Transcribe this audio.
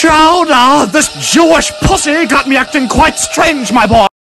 Chowder, this Jewish pussy got me acting quite strange, my boy.